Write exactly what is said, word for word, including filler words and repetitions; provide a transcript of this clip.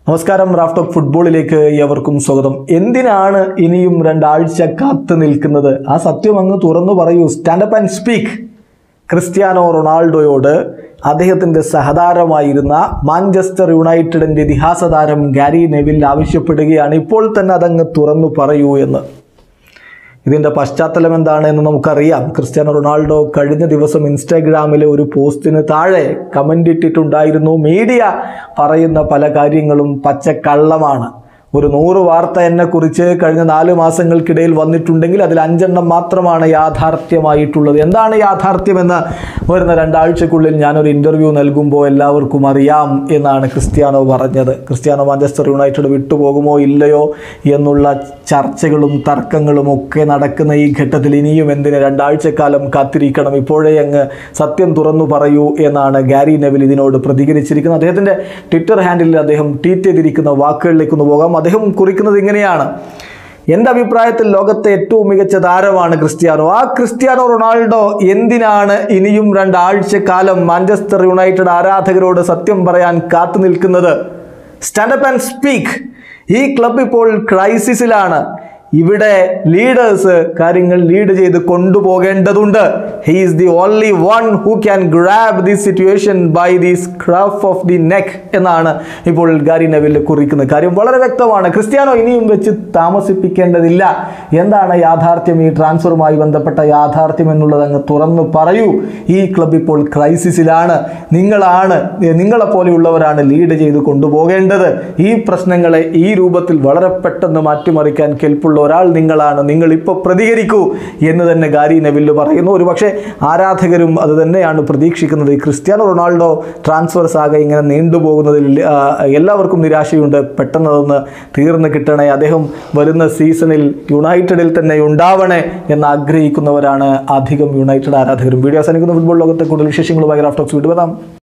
നമസ്കാരം, Raf talk ഫുട്ബോളിലേക്ക് ഏവർക്കും സ്വാഗതം. എന്തിനാണ് ഇനിയും രണ്ടാഴ്ച കാത്തു നിൽക്കുന്നത്? ആ സത്യം അങ്ങ് തുറന്നു പറയൂ. Stand up and speak. ക്രിസ്ത്യാനോ റൊണാൾഡോയോട് അദ്ദേഹത്തിൻ്റെ സഹതാരമായിരുന്ന മാഞ്ചസ്റ്റർ യുണൈറ്റഡിൻ്റെ ഇതിഹാസ താരം ഗാരി നെവിൽ ആവശ്യപ്പെടുകയാണ് ഇപ്പോൾ തന്നെ അതങ്ങ് തുറന്നു പറയൂ എന്ന്. ഇതിൻ്റെ പശ്ചാത്തലം എന്താണ് എന്ന് നമുക്കറിയാം. ക്രിസ്ത്യാനോ റൊണാൾഡോ കഴിഞ്ഞ ദിവസം ഇൻസ്റ്റാഗ്രാമിലെ ഒരു പോസ്റ്റിന് താഴെ കമൻ്റ് ഇട്ടിട്ടുണ്ടായിരുന്നു, മീഡിയ പറയുന്ന പല കാര്യങ്ങളും പച്ചക്കള്ളമാണ്. ഒരു നൂറ് വാർത്ത എന്നെക്കുറിച്ച് കഴിഞ്ഞ നാല് മാസങ്ങൾക്കിടയിൽ വന്നിട്ടുണ്ടെങ്കിൽ അതിൽ അഞ്ചെണ്ണം മാത്രമാണ് യാഥാർത്ഥ്യമായിട്ടുള്ളത്. എന്താണ് യാഥാർത്ഥ്യമെന്ന് വരുന്ന രണ്ടാഴ്ചക്കുള്ളിൽ ഞാനൊരു ഇൻ്റർവ്യൂ നൽകുമ്പോൾ എല്ലാവർക്കും അറിയാം എന്നാണ് ക്രിസ്ത്യാനോ പറഞ്ഞത്. ക്രിസ്ത്യാനോ മാഞ്ചസ്റ്റർ യുണൈറ്റഡ് വിട്ടുപോകുമോ ഇല്ലയോ എന്നുള്ള ചർച്ചകളും തർക്കങ്ങളും ഒക്കെ നടക്കുന്ന ഈ ഘട്ടത്തിൽ ഇനിയും എന്തിന് രണ്ടാഴ്ചക്കാലം കാത്തിരിക്കണം? ഇപ്പോഴേ അങ്ങ് സത്യം തുറന്നു പറയൂ എന്നാണ് ഗാരി നെവിൽ ഇതിനോട് പ്രതികരിച്ചിരിക്കുന്നത്. അദ്ദേഹത്തിൻ്റെ ട്വിറ്റർ ഹാൻഡിലിൽ അദ്ദേഹം ട്വീറ്റ് ചെയ്തിരിക്കുന്ന വാക്കുകളിലേക്കൊന്ന് പോകാം. അദ്ദേഹം കുറിക്കുന്നത് ഇങ്ങനെയാണ്: എൻ്റെ അഭിപ്രായത്തിൽ ലോകത്തെ ഏറ്റവും മികച്ച താരമാണ് ക്രിസ്ത്യാനോ. ആ ക്രിസ്ത്യാനോ റൊണാൾഡോ എന്തിനാണ് ഇനിയും രണ്ടാഴ്ചക്കാലം മാഞ്ചസ്റ്റർ യുണൈറ്റഡ് ആരാധകരോട് സത്യം പറയാൻ കാത്തു നിൽക്കുന്നത്? Stand up and speak. ഈ ക്ലബ് ഇപ്പോൾ ക്രൈസിസിലാണ്. ഇവിടെ ലീഡേഴ്സ് കാര്യങ്ങൾ ലീഡ് ചെയ്ത് കൊണ്ടുപോകേണ്ടതുണ്ട്. He is the only one who can grab the situation by the scruff of the neck എന്നാണ് ഇപ്പോൾ ഗാരി നെവിൽ കുറിക്കുന്നത്. കാര്യം വളരെ വ്യക്തമാണ്. ക്രിസ്ത്യാനോ ഇനിയും വെച്ച് താമസിപ്പിക്കേണ്ടതില്ല. എന്താണ് യാഥാർത്ഥ്യം? ഈ ട്രാൻസ്ഫറുമായി ബന്ധപ്പെട്ട യാഥാർത്ഥ്യം എന്നുള്ളത് അങ്ങ് തുറന്നു പറയൂ. ഈ ക്ലബ് ഇപ്പോൾ ക്രൈസിസിലാണ്. നിങ്ങളാണ് നിങ്ങളെപ്പോലെയുള്ളവരാണ് ലീഡ് ചെയ്ത് കൊണ്ടുപോകേണ്ടത്. ഈ പ്രശ്നങ്ങളെ ഈ രൂപത്തിൽ വളരെ പെട്ടെന്ന് മാറ്റിമറിക്കാൻ കെൽപ്പുള്ള ഒരാൾ നിങ്ങളാണ്. നിങ്ങൾ ഇപ്പോൾ പ്രതികരിക്കൂ എന്ന് തന്നെ ഗാരി നെവിൽ പറയുന്നു. ഒരു പക്ഷേ ആരാധകരും അത് തന്നെയാണ് പ്രതീക്ഷിക്കുന്നത്. ക്രിസ്ത്യാനോ റൊണാൾഡോ ട്രാൻസ്ഫേഴ്സ് ആകെ ഇങ്ങനെ നീണ്ടുപോകുന്നതിൽ എല്ലാവർക്കും നിരാശയുണ്ട്. പെട്ടെന്ന് അതൊന്ന് തീർന്നു കിട്ടണേ, അദ്ദേഹം വരുന്ന സീസണിൽ യുണൈറ്റഡിൽ തന്നെ ഉണ്ടാവണേ എന്ന് ആഗ്രഹിക്കുന്നവരാണ് അധികം യുണൈറ്റഡ് ആരാധകരും. വീഡിയോ അവസാനിക്കുന്ന ഫുട്ബോൾ ലോകത്തെ കൂടുതൽ വിശേഷങ്ങളുമായി റാഫ് ടോക്സ് വീണ്ടും വരാം.